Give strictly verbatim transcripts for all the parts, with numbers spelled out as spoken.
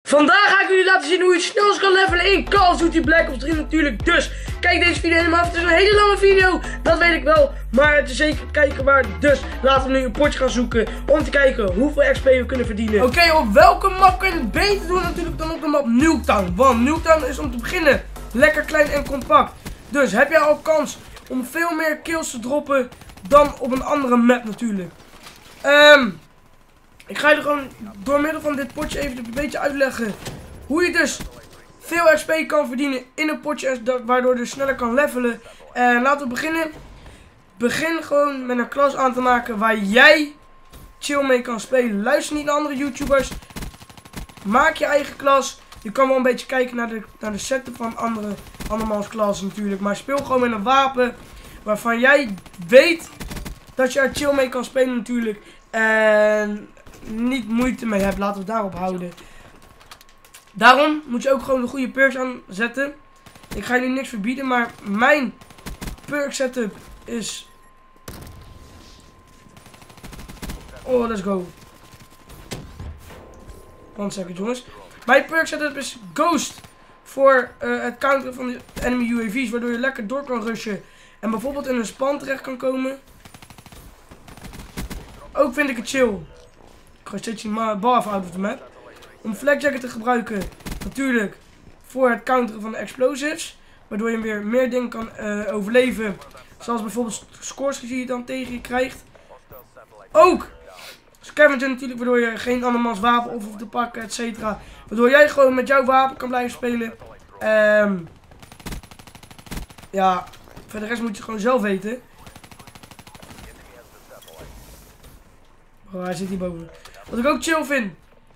Vandaag ga ik jullie laten zien hoe je het snelst kan levelen in Call of Duty Black Ops drie natuurlijk. Dus kijk deze video helemaal af. Het is een hele lange video, dat weet ik wel. Maar het is zeker het kijken waard. Dus laten we nu een potje gaan zoeken om te kijken hoeveel X P we kunnen verdienen. Oké, okay, op welke map kun je het beter doen natuurlijk dan op de map Nuketown. Want Nuketown is om te beginnen lekker klein en compact. Dus heb jij al kans om veel meer kills te droppen dan op een andere map natuurlijk. Um, ik ga je gewoon door middel van dit potje even een beetje uitleggen hoe je dus veel X P kan verdienen in een potje, waardoor je dus sneller kan levelen. En laten we beginnen. Begin gewoon met een klas aan te maken waar jij chill mee kan spelen. Luister niet naar andere YouTubers. Maak je eigen klas. Je kan wel een beetje kijken naar de, naar de setup van andere andermans klas natuurlijk. Maar speel gewoon met een wapen waarvan jij weet dat je er chill mee kan spelen natuurlijk. En niet moeite mee hebt. Laten we het daarop houden. Daarom moet je ook gewoon de goede perks aanzetten. Ik ga jullie niks verbieden, maar mijn perk setup is... Oh, let's go. One second, jongens. Mijn perk setup is Ghost. Voor uh, het counteren van de enemy U A V's. Waardoor je lekker door kan rushen. En bijvoorbeeld in een span terecht kan komen. Ook vind ik het chill. Ik ga steeds mijn bal even uit op de map. Om flakjacket te gebruiken. Natuurlijk voor het counteren van de explosives. Waardoor je weer meer dingen kan uh, overleven. Zoals bijvoorbeeld scores die je dan tegen je krijgt. Ook scavenger natuurlijk. Waardoor je geen andermans wapen of hoeft te pakken, et cetera. Waardoor jij gewoon met jouw wapen kan blijven spelen. Um, ja, voor de rest moet je gewoon zelf weten. Oh, hij zit hierboven. Wat ik ook chill vind,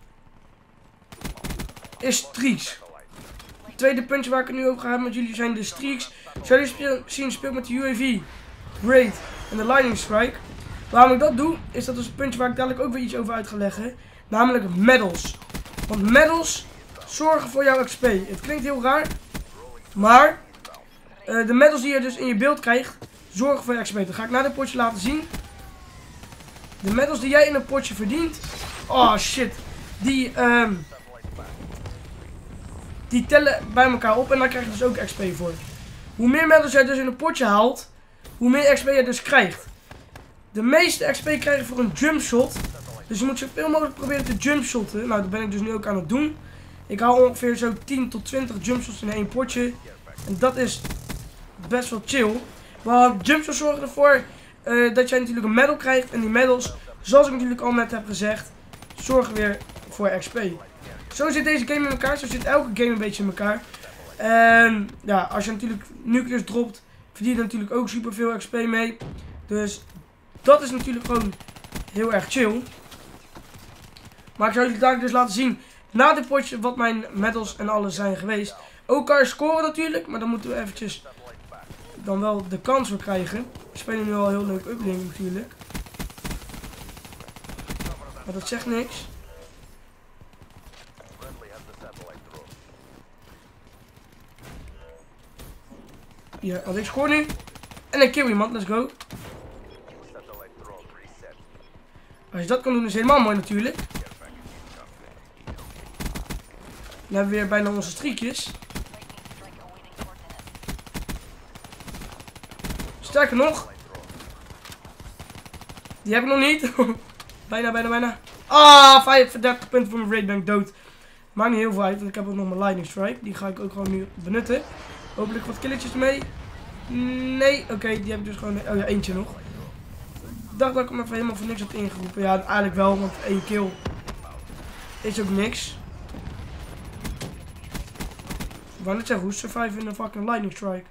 is streaks. Het tweede puntje waar ik het nu over ga hebben met jullie zijn de streaks. Zoals jullie zien, speel met de U A V, Raid en de Lightning Strike. Waarom ik dat doe, is dat is een puntje waar ik dadelijk ook weer iets over uit ga leggen. Namelijk medals. Want medals zorgen voor jouw X P. Het klinkt heel raar, maar uh, de medals die je dus in je beeld krijgt, zorgen voor je X P. Dat ga ik na dit potje laten zien. De medals die jij in een potje verdient. Oh shit. Die, um, die tellen bij elkaar op en daar krijg je dus ook X P voor. Hoe meer medals jij dus in een potje haalt, hoe meer X P je dus krijgt. De meeste X P krijg je voor een jumpshot. Dus je moet zoveel mogelijk proberen te jumpshotten. Nou, dat ben ik dus nu ook aan het doen. Ik haal ongeveer zo tien tot twintig jumpshots in één potje. En dat is best wel chill. Want jumpshots zorgen ervoor Uh, dat jij natuurlijk een medal krijgt. En die medals, zoals ik natuurlijk al net heb gezegd, zorgen weer voor X P. Zo zit deze game in elkaar. Zo zit elke game een beetje in elkaar. En ja, als je natuurlijk nucleus dropt, verdien je natuurlijk ook super veel X P mee. Dus dat is natuurlijk gewoon heel erg chill. Maar ik zal jullie dadelijk dus laten zien na dit potje wat mijn medals en alles zijn geweest. Ook kan je scoren natuurlijk, maar dan moeten we eventjes dan wel de kans voor krijgen. We spelen nu al heel leuk uplink natuurlijk. Maar dat zegt niks. Ja, als ik scoor nu. En ik kill iemand, let's go. Als je dat kan doen is helemaal mooi natuurlijk. Dan hebben we weer bijna onze streakjes. Sterker nog, die heb ik nog niet. bijna, bijna, bijna. Ah, vijfendertig punten voor mijn raid, ben ik dood. Maakt niet heel veel uit, want ik heb ook nog mijn Lightning Strike. Die ga ik ook gewoon nu benutten. Hopelijk wat killetjes ermee. Nee, oké, okay, die heb ik dus gewoon... Oh ja, eentje nog. Ik dacht dat ik hem even helemaal voor niks had ingeroepen. Ja, eigenlijk wel, want één kill is ook niks. Ik wou net zeggen, hoe survive in een fucking Lightning Strike?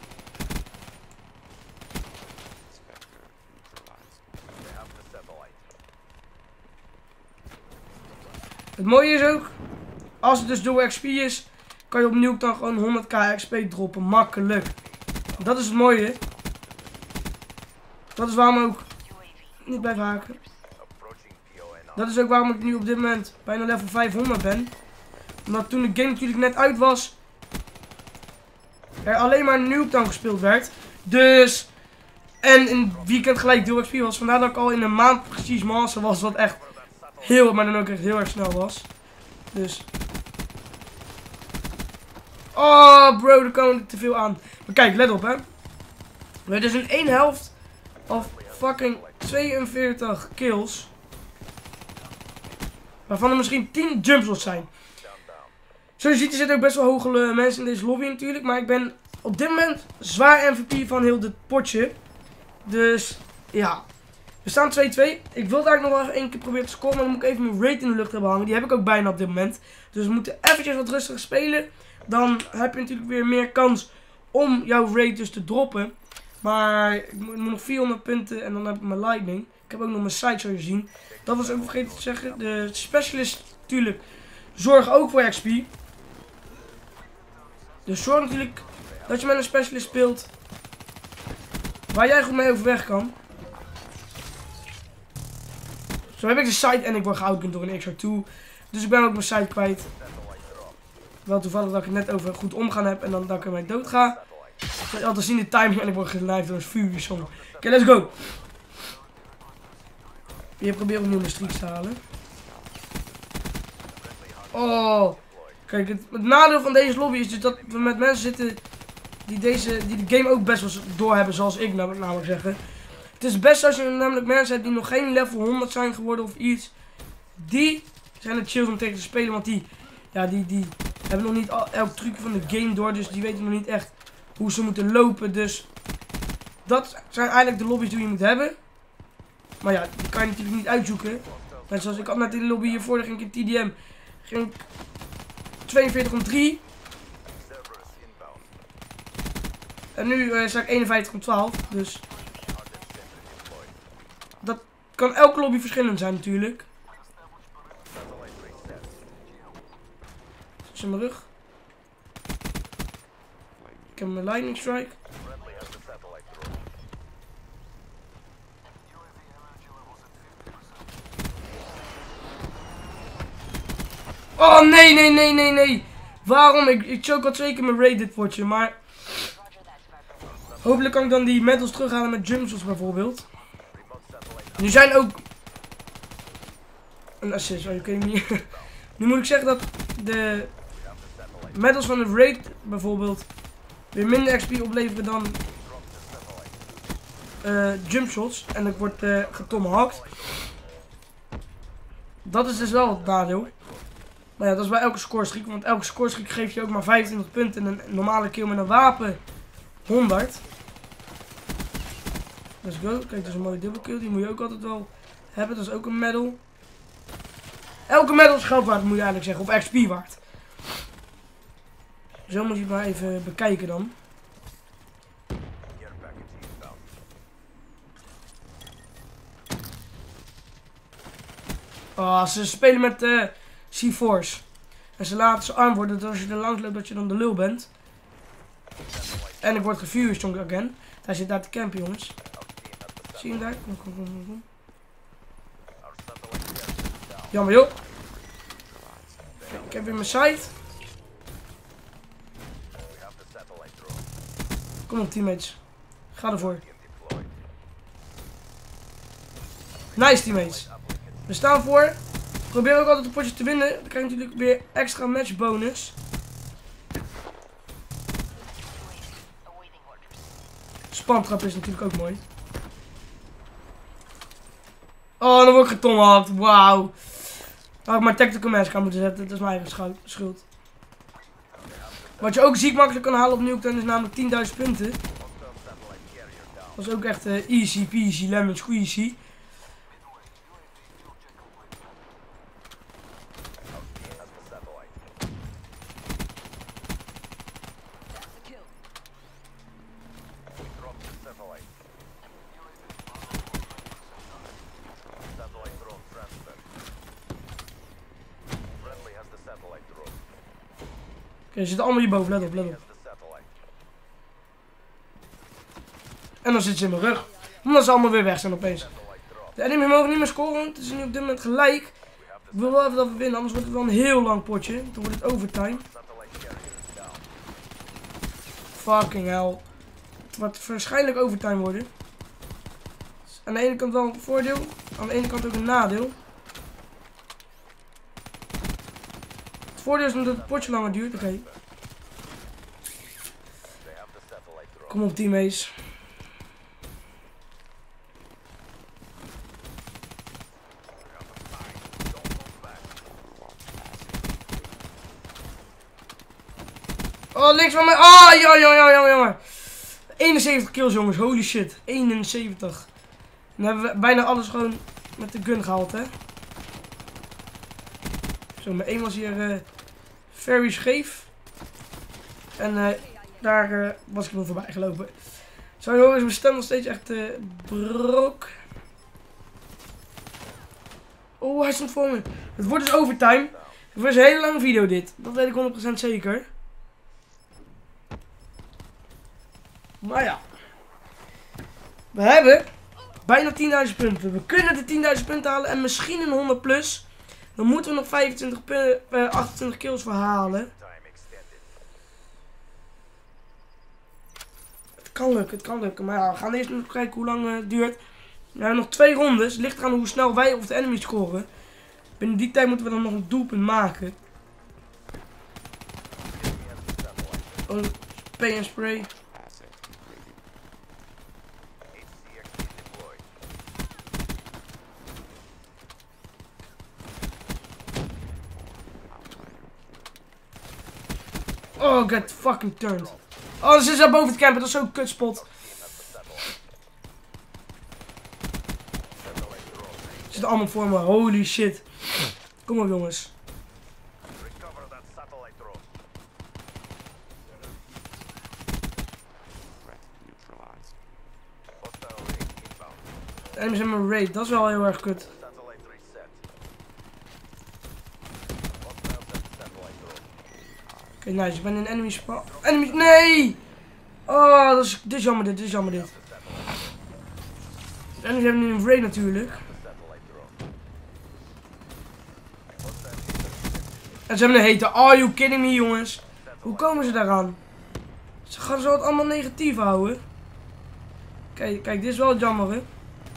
Het mooie is ook, als het dus dual X P is, kan je opnieuw dan gewoon honderd k X P droppen. Makkelijk. Dat is het mooie. Dat is waarom ook... Niet blijven haken. Dat is ook waarom ik nu op dit moment bijna level vijfhonderd ben. Omdat toen de game natuurlijk net uit was, er alleen maar Nuketown gespeeld werd. Dus... En in het weekend gelijk dual X P was. Vandaar dat ik al in een maand precies master was. Wat echt heel, maar dan ook echt heel erg snel was. Dus Oh bro, er komen er te veel aan. Maar kijk, let op hè. We hebben dus in één helft of fucking tweeënveertig kills. Waarvan er misschien tien jumpshots zijn. Zoals je ziet, er zitten ook best wel hoge mensen in deze lobby natuurlijk. Maar ik ben op dit moment zwaar M V P van heel dit potje. Dus ja. We staan twee twee. Ik wil eigenlijk nog wel even één keer proberen te scoren. Maar dan moet ik even mijn rate in de lucht hebben hangen. Die heb ik ook bijna op dit moment. Dus we moeten eventjes wat rustiger spelen. Dan heb je natuurlijk weer meer kans om jouw rate dus te droppen. Maar ik moet, ik moet nog vierhonderd punten en dan heb ik mijn lightning. Ik heb ook nog mijn site zoals je zien. Dat was ook vergeten te zeggen. De specialist natuurlijk zorgen ook voor X P. Dus zorg natuurlijk dat je met een specialist speelt waar jij goed mee overweg kan. Zo heb ik de site en ik word geoutgunned door een X R twee. Dus ik ben ook mijn site kwijt. Wel toevallig dat ik het net over goed omgaan heb en dan dat ik ermee dood ga. Ik altijd zien de timing en ik word gelived door een Fury song. Oké, okay, let's go. Je probeert opnieuw mijn streaks te halen. Oh. Kijk, het, het nadeel van deze lobby is dus dat we met mensen zitten die, deze, die de game ook best wel doorhebben, zoals ik nou, namelijk zeggen. Het is best als je namelijk mensen hebt die nog geen level honderd zijn geworden of iets. Die zijn het chill om tegen te spelen, want die, ja, die, die hebben nog niet al, elk trucje van de game door. Dus die weten nog niet echt hoe ze moeten lopen. Dus dat zijn eigenlijk de lobby's die je moet hebben. Maar ja, die kan je natuurlijk niet uitzoeken. Net zoals ik had net in de lobby hiervoor, ging ik in T D M. Ging tweeënveertig om drie. En nu uh, sta ik eenenvijftig om twaalf. Dus dat kan elke lobby verschillend zijn natuurlijk. Dat is in mijn rug. Ik heb mijn lightning strike. Oh nee, nee, nee, nee, nee. Waarom? Ik, ik choke al twee keer mijn raid dit potje, maar hopelijk kan ik dan die medals terughalen met jumpshots bijvoorbeeld. Nu zijn ook een assist, oh, oké, niet. Nu moet ik zeggen dat de medals van de raid bijvoorbeeld weer minder X P opleveren dan uh, jumpshots. En dat wordt uh, getomahawkt. Dat is dus wel het nadeel. Maar ja, dat is bij elke scorestreak, want elke scorestreak geeft je ook maar vijfentwintig punten en een normale kill met een wapen honderd. Let's go. Kijk, dat is een mooie dubbelkill, die moet je ook altijd wel hebben, dat is ook een medal. Elke medal is geld waard, moet je eigenlijk zeggen, of X P waard. Zo moet je het maar even bekijken dan. Oh, ze spelen met uh, C Force. En ze laten ze arm worden dat als je er langs loopt dat je dan de lul bent. En ik word gefused again. Hij zit daar te campen, jongens. Zie je hem daar? Kom, kom, kom, kom. Jammer joh. Ik heb weer mijn site. Kom op teammates. Ga ervoor. Nice teammates. We staan voor. Probeer ook altijd een potje te winnen. Dan krijg je natuurlijk weer extra match bonus. Spantrap is natuurlijk ook mooi. Oh, dan word ik getomahawkt. Wauw. Had ik maar tactical mask aan moeten zetten. Dat is mijn eigen schuld. Wat je ook ziek makkelijk kan halen op Nuketown is namelijk tienduizend punten. Dat is ook echt uh, easy peasy lemon squeezy. Oké, ze zitten allemaal hierboven, let op, let op. En dan zitten ze in mijn rug. Omdat ze allemaal weer weg zijn opeens. De enemy mogen niet meer scoren, het is nu op dit moment gelijk. Ik wil wel even dat we winnen, anders wordt het wel een heel lang potje. Dan wordt het overtime. Fucking hell. Het wordt waarschijnlijk overtime worden. Aan de ene kant wel een voordeel, aan de ene kant ook een nadeel. Het voordeel is omdat het potje langer duurt, oké. Okay. Kom op, teammates. Oh, links van mij. Oh, ja, ja, ja, ja, ja. eenenzeventig kills, jongens. Holy shit. eenenzeventig. Dan hebben we bijna alles gewoon met de gun gehaald, hè. Zo, mijn één was hier uh, very scheef. En uh, daar uh, was ik nog voorbij gelopen. Zo, jongens, mijn stem nog steeds echt uh, brok. Oh, hij stond voor me. Het wordt dus overtime. Het wordt een hele lange video dit. Dat weet ik honderd procent zeker. Maar ja. We hebben bijna tienduizend punten. We kunnen de tienduizend punten halen en misschien een honderd plus. Dan moeten we nog vijfentwintig, uh, achtentwintig kills verhalen. Het kan lukken, het kan lukken. Maar ja, we gaan eerst nog kijken hoe lang uh, het duurt. We hebben nog twee rondes. Het ligt eraan hoe snel wij of de enemy scoren. Binnen die tijd moeten we dan nog een doelpunt maken. Oh, spray en spray. Oh, get fucking turned. Oh, ze is daar boven het campen. Dat is zo'n kutspot. Ze zitten allemaal voor me. Holy shit. Kom op, jongens. De enemies hebben mijn raid. Dat is wel heel erg kut. Oké, okay, nice. Ik ben in enemy spawn. Enemy. Nee! Oh, dat is, dit is jammer dit. Dit is jammer dit. De enemies hebben nu een raid natuurlijk. En ze hebben een hete. Are you kidding me, jongens? Hoe komen ze daaraan? Ze gaan zo het allemaal negatief houden. Kijk, kijk, dit is wel jammer, hè?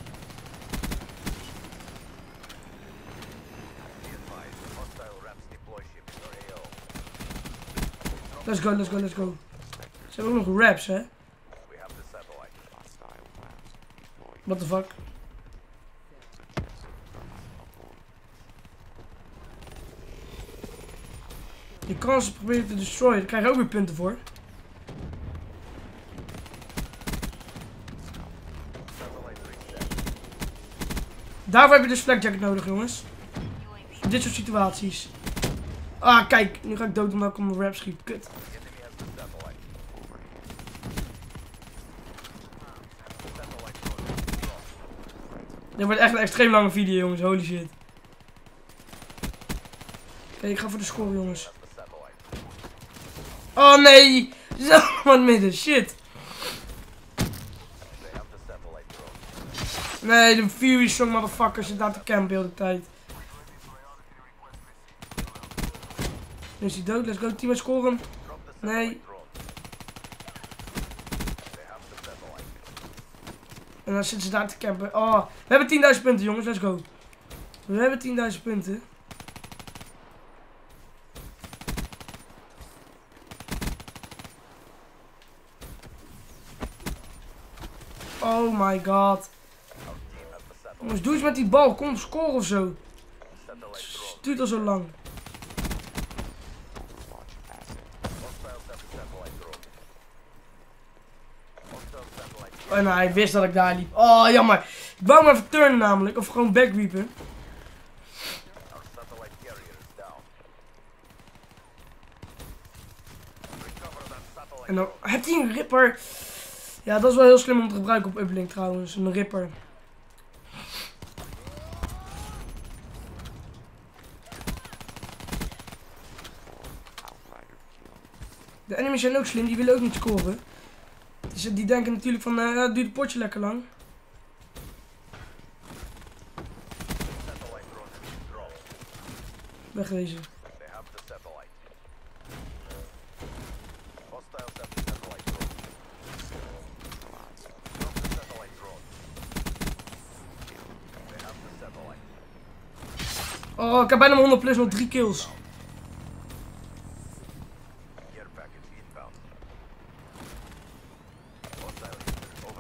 Let's go, let's go, let's go. Ze hebben ook nog raps, hè? What the fuck? Je kan ze proberen te destroyen, daar krijg je ook weer punten voor. Daarvoor heb je dus flak jacket nodig, jongens. In dit soort situaties. Ah, kijk, nu ga ik dood omdat ik op mijn rap schiet. Kut. Dit wordt echt een extreem lange video, jongens. Holy shit. Oké, okay, ik ga voor de score, jongens. Oh nee! Ze zijn allemaal in het midden. Shit. Nee, de Fury Strong motherfuckers zit daar te campen de hele tijd. Nu is hij dood. Let's go, team, scoren. Nee. En dan zitten ze daar te campen. Oh, we hebben tienduizend punten, jongens. Let's go. We hebben tienduizend punten. Oh my god. Jongens, doe eens met die bal. Kom, score of zo. Het duurt al zo lang. Oh, nou, hij wist dat ik daar liep. Oh, jammer. Ik wou maar even turnen namelijk. Of gewoon backweepen. En dan heeft hij een ripper. Ja, dat is wel heel slim om te gebruiken op Uplink trouwens. Een ripper. De enemies zijn ook slim. Die willen ook niet scoren. Dus die denken natuurlijk van, uh, dat duurt het potje lekker lang. Wegwezen. Oh, ik heb bijna honderd plus, nog drie kills.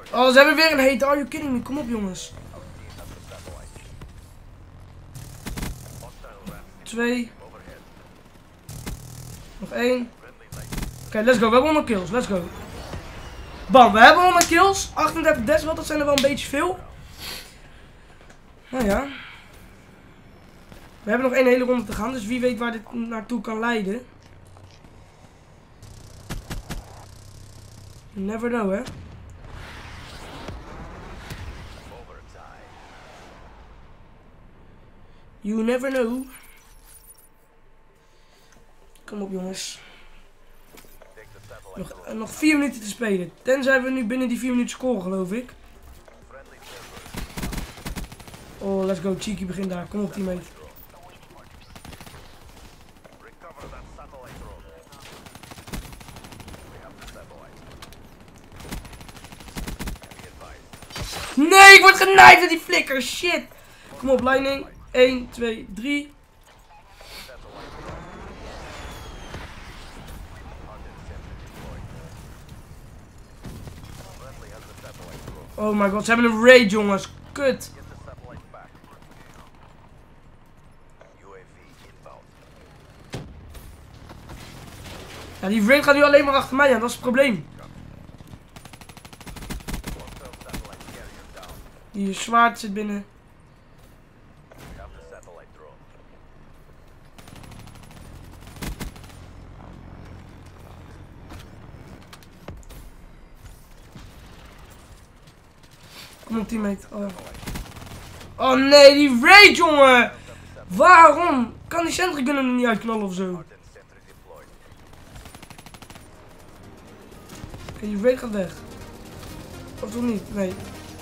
Oh, ze hebben weer een hete. Are you kidding me? Kom op, jongens. Twee. Nog één. Oké, okay, let's go. We hebben honderd kills. Let's go. Bam, we hebben honderd kills. achtendertig decibel, dat zijn er wel een beetje veel. Nou ja. We hebben nog één hele ronde te gaan, dus wie weet waar dit naartoe kan leiden. You never know, hè. You never know. Kom op, jongens. Nog, uh, nog vier minuten te spelen. Tenzij we nu binnen die vier minuten scoren, geloof ik. Oh, let's go. Cheeky begint daar. Kom op, teammate. Nee, ik word genaaid door die flikker. Shit. Kom op, lightning. één, twee, drie. Oh my god, ze hebben een raid, jongens. Kut. Ja, die raid gaat nu alleen maar achter mij aan. Dat is het probleem. Die zwaard zit binnen. Kom op, teammate. Oh. Oh nee, die raid, jongen! Waarom? Kan die sentry gun er niet uitknallen of zo? Okay, die raid gaat weg. Of toch niet? Nee.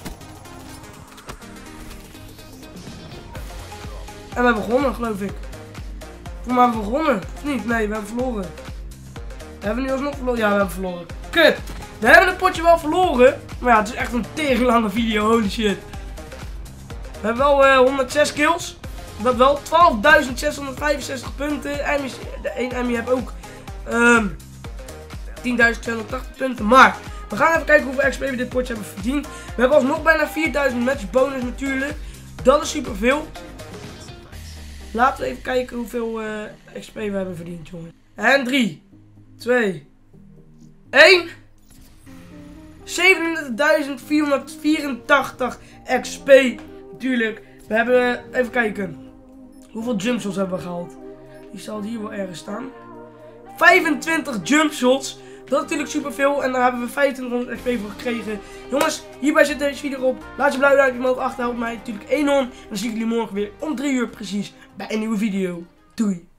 En we hebben gewonnen, geloof ik. Voor mij hebben we gewonnen. Of niet? Nee, we hebben verloren. Hebben we nu alsnog verloren? Ja, we hebben verloren. Kut! We hebben het potje wel verloren. Maar ja, het is echt een tering lange video. Holy shit. We hebben wel uh, honderdzes kills. Dat wel twaalfduizend zeshonderdvijfenzestig punten. En de één Emmy heeft ook um, tienduizend tweehonderdtachtig punten. Maar we gaan even kijken hoeveel X P we dit potje hebben verdiend. We hebben alsnog bijna vierduizend match bonus natuurlijk. Dat is super veel. Laten we even kijken hoeveel uh, X P we hebben verdiend, jongen. En drie, twee, één. zevenendertigduizend vierhonderdvierentachtig X P. Natuurlijk. We hebben, uh, even kijken. Hoeveel jumpshots hebben we gehaald? Die zal hier wel ergens staan. vijfentwintig jumpshots. Dat is natuurlijk super veel. En daar hebben we vijfentwintighonderd X P voor gekregen. Jongens, hierbij zit deze video op. Laat je blauw duimpje omhoog achter. Helpt mij natuurlijk enorm. En dan zie ik jullie morgen weer om drie uur precies bij een nieuwe video. Doei.